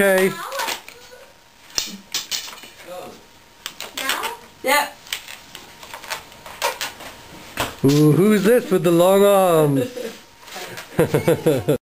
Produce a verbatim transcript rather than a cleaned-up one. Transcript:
Okay. Now? Yep. Ooh, who's this with the long arms?